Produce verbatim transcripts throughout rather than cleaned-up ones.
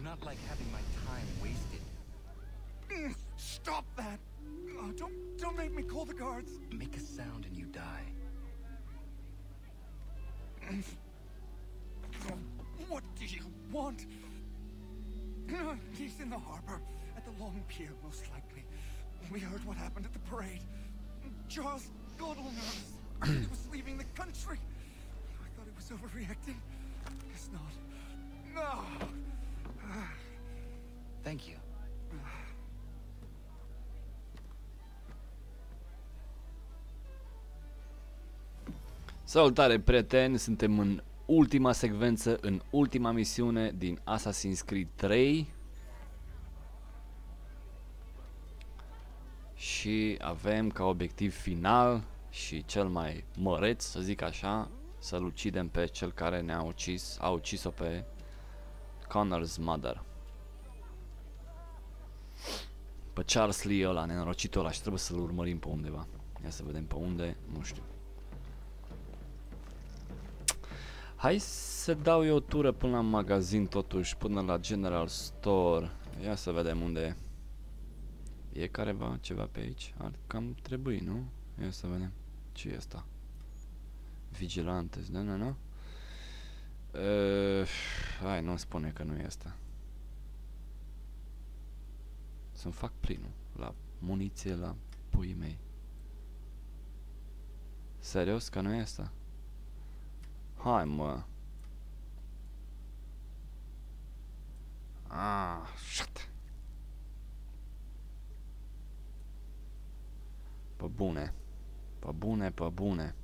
not like having my time wasted. Stop that! Oh, don't, don't make me call the guards. Make a sound and you die. What do you want? He's in the harbor, at the long pier, most likely. We heard what happened at the parade. Charles got all nervous. He was leaving the country. I thought he was overreacting. Guess not. No. Thank you. Salutare, prieteni! Suntem în ultima secvență, în ultima misiune din Assassin's Creed trei. Și avem ca obiectiv final și cel mai măreț, să zic așa, să-l ucidem pe cel care ne-a ucis, a ucis-o pe Connor's mother. Pe Charles Lee ăla, nenorocitul ăla, și trebuie să-l urmărim pe undeva. Ia să vedem pe unde, nu știu. Hai să dau eu o tură până la magazin totuși, până la General Store. Ia să vedem unde e. E careva ceva pe aici? Ar cam trebui, nu? Ia să vedem. Ce e asta? Vigilantes, da, nu, nu? Uh, hai, nu spune că nu e asta. Să-mi fac plinul la muniție, la puii mei. Serios că nu e asta? Hai, mă. Ah, shit. Pe bune. Pe bune, pe bune.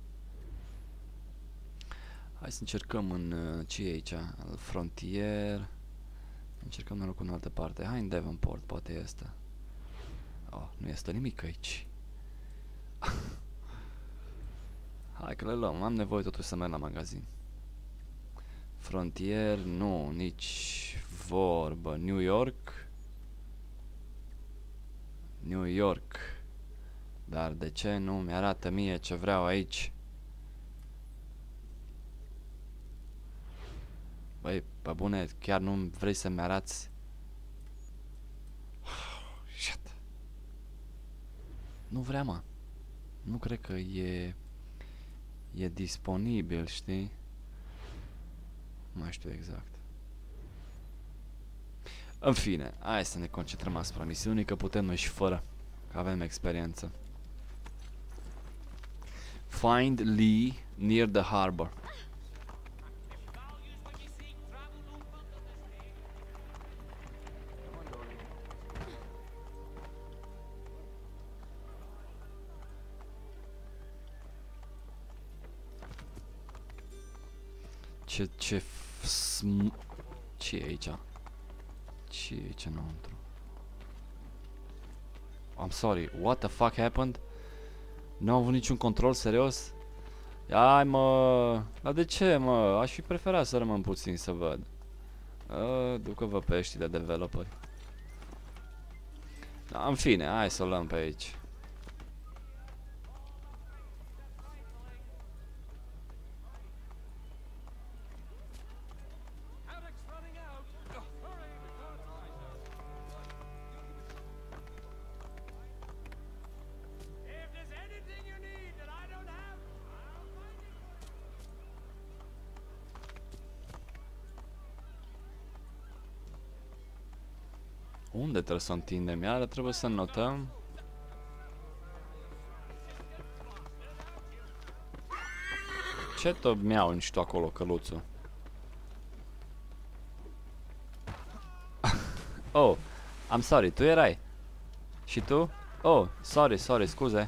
Hai să încercăm în... Uh, ce e aici? Al frontier. Încercăm în locul în altă parte. Hai în Devonport, poate este. Oh, nu este nimic aici. Hai că le luăm, am nevoie totuși să merg la magazin. Frontier, nu, nici vorbă. New York. New York. Dar de ce nu mi-arată mie ce vreau aici? Băi, pe bune, chiar nu vrei să-mi arați? Oh, shit. Nu vrea, mă. Nu cred că e... E disponibil, știi? Nu mai știu exact. În fine, hai să ne concentrăm asupra misiunii, că putem noi și fără, că avem experiență. Find Lee near the harbor. Ce, ce, ce e aici? Ce e aici înăuntru? I'm sorry, what the fuck happened? Nu am avut niciun control, serios? Hai, mă, dar de ce, mă? Aș fi preferat să rămân puțin să văd. Ducă-vă pe ăștia de developeri. Da, în fine, hai să o luăm pe aici. Unde trebuie să o întindem? Iară trebuie să notăm. Ce tot mi-au nici tu acolo, căluțul? Oh, I'm sorry, tu erai? Și tu? Oh, sorry, sorry, scuze.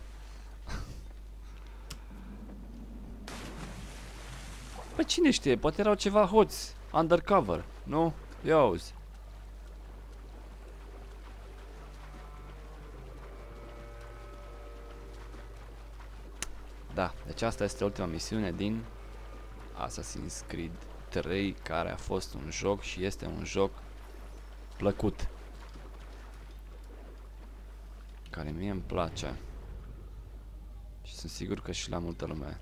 Păi cine știe, poate erau ceva hoți, undercover, nu? Ia auzi. Da, deci asta este ultima misiune din Assassin's Creed trei, care a fost un joc și este un joc plăcut, care mie îmi place și sunt sigur că și la multă lume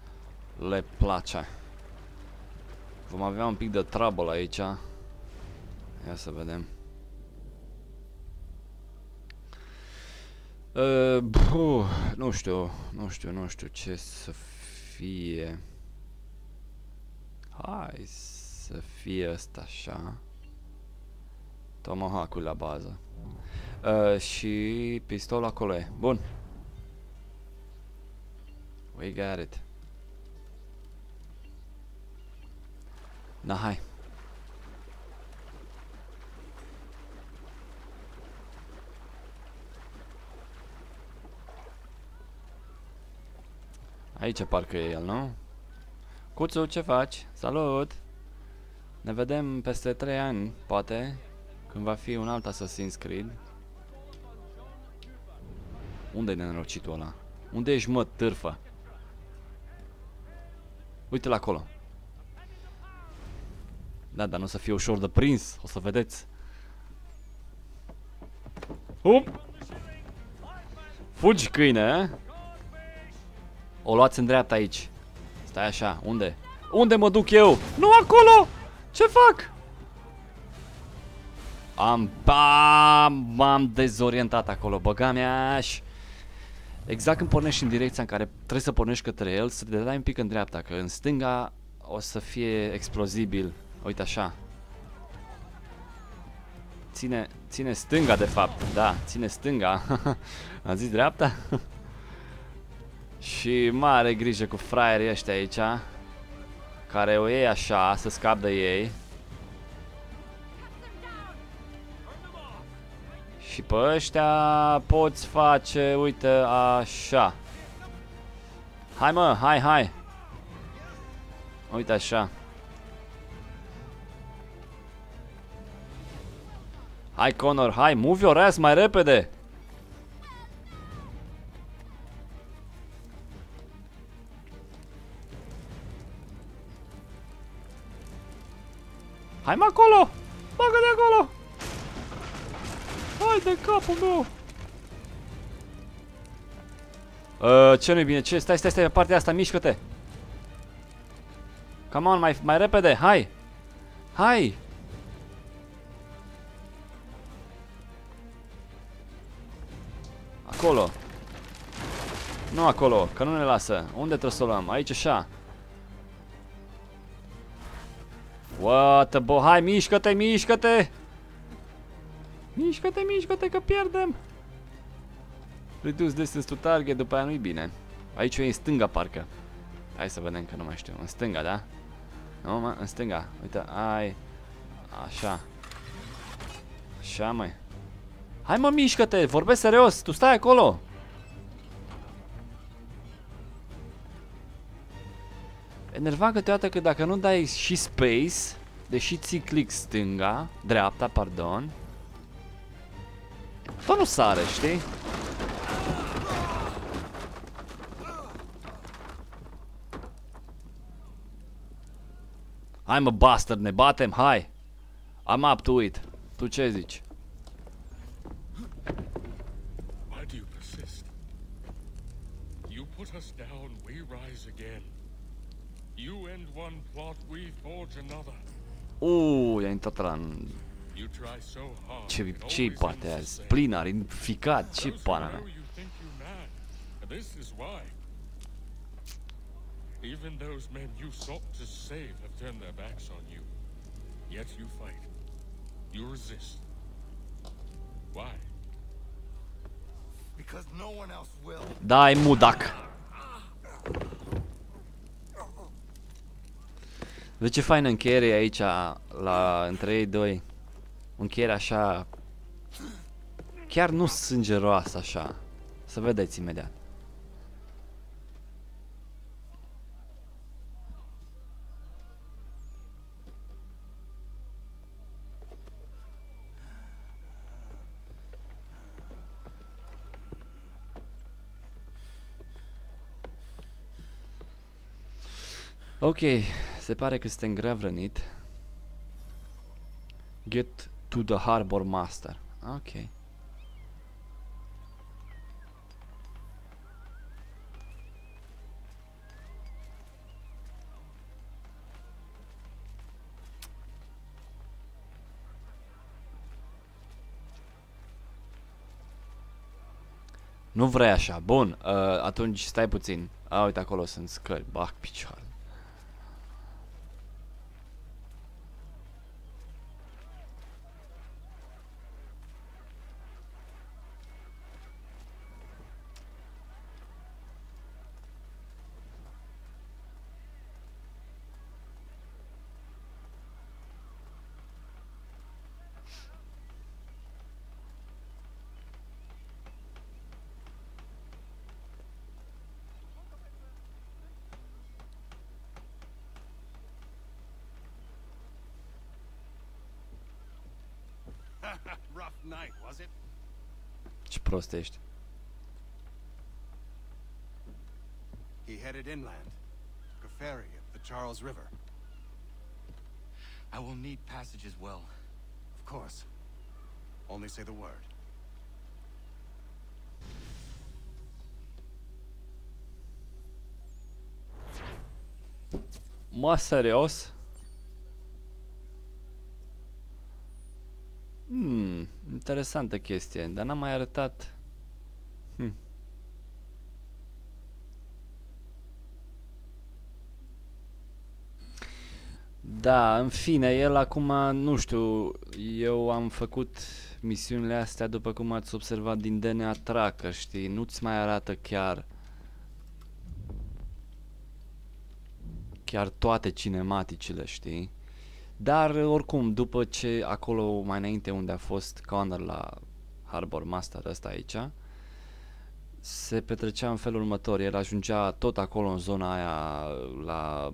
le place. Vom avea un pic de trouble aici, Ia să vedem. Uh, buh, nu știu, nu știu, nu știu ce să fie. Hai să fie ăsta așa. Tomahawk-ul la bază. Uh, și pistolul acolo e. Bun. We got it. Da, hai. Aici parcă e el, nu? Cuțu, ce faci? Salut! Ne vedem peste trei ani, poate, când va fi un alt Assassin's Creed. Unde-i nenorocitul ăla? Unde ești, mă, târfă? Uite-l acolo. Da, dar nu o să fie ușor de prins, o să vedeți. Up! Fugi, câine, eh? O luați în dreapta aici. Stai așa, unde? Unde mă duc eu? Nu acolo! Ce fac? Am... M-am dezorientat acolo, băga mea-și. Exact când pornești în direcția în care trebuie să pornești către el, să te dai un pic în dreapta, că în stânga o să fie explozibil. Uite așa. Ține, ține stânga de fapt, da, ține stânga. Am zis dreapta? Și mare grijă cu fraierii ăștia aici, care o iei așa, să scap de ei. Și pe ăștia poți face, uite, așa. Hai, mă, hai, hai. Uite așa. Hai, Connor, hai, move your ass mai repede. Hai, mă, acolo. Bagă de acolo. Hai de capul meu. Uh, ce nu-i bine? Ce? Stai, stai, stai, pe partea asta, mișcă-te. Come on, mai, mai repede, hai. Hai. Acolo. Nu acolo, că nu ne lasă. Unde trebuie să o luăm? Aici așa. What the bo, hai, mișcă-te, mișcă-te. Mișcă-te, mișcă-te, că pierdem. Reduce distance to target, după aia nu-i bine. Aici e în stânga, parcă. Hai să vedem, că nu mai știu. În stânga, da? Nu, mă, în stânga. Uite, ai. Așa. Așa, măi. Hai, mă, mișcă-te, vorbesc serios, tu stai acolo. Enerva câteodată că dacă nu dai și space, deși ții click stânga, dreapta, pardon, tot nu sare, știi? Hai, mă, bastard, ne batem, hai. I'm up to it. Tu ce zici? Why do you persist? You put us down, we rise again. You end one plot, we forge another. Uuu, i-a intrat la... You try so hard. Ce, ce-i poate azi? Plinar, inficat, ce pana mea? You think you mad. This is why. Even those men you sought to save have turned their backs on you. Yet you fight. You resist. Why? Because no one else will. Dai, mudac! Vezi ce faină încheiere e aici, la, între ei doi. O încheiere așa... Chiar nu sângeroasă așa. Să vedeți imediat. Ok, se pare că suntem grav rănit. Get to the harbor master. Ok. Nu vrei așa, bun, uh, atunci stai puțin. A, uite, acolo sunt scări, bag picioare. Rough night, was it? Ce prost ești. He headed inland, took a ferry up the Charles River. I will need passage as well. Of course. Only say the word. Mă, serios? Hmm, interesantă chestie, dar n-am mai arătat. Hmm. Da, în fine, el acum, nu știu, eu am făcut misiunile astea după cum ați observat din D N A Tracker, știi, nu-ți mai arată chiar chiar toate cinematicile, știi? Dar oricum, după ce acolo mai înainte unde a fost Connor la Harbor Master ăsta aici, se petrecea în felul următor, el ajungea tot acolo în zona aia la...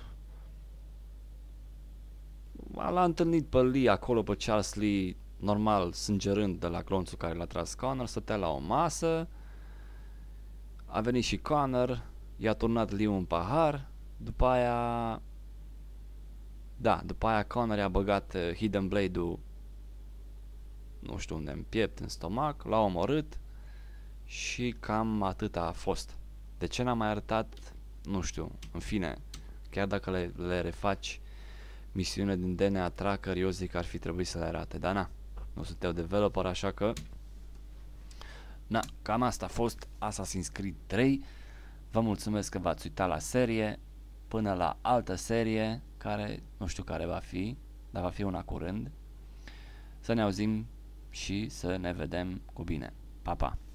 L-a întâlnit pe Lee acolo, pe Charles Lee, normal, sângerând de la glonțul care l-a tras Connor, stătea la o masă, a venit și Connor, i-a turnat Lee un pahar, după aia... Da, după aia Connor i-a băgat uh, Hidden Blade-ul, nu știu unde, în piept, în stomac, l-a omorât și cam atât a fost. De ce n-am mai arătat? Nu știu, în fine, chiar dacă le, le refaci misiune din D N A Tracker, eu zic că ar fi trebuit să le arate, dar na, nu sunt eu developer, așa că na, cam asta a fost Assassin's Creed trei. Vă mulțumesc că v-ați uitat la serie, până la altă serie care nu știu care va fi, dar va fi una curând. Să ne auzim și să ne vedem cu bine. Pa, pa!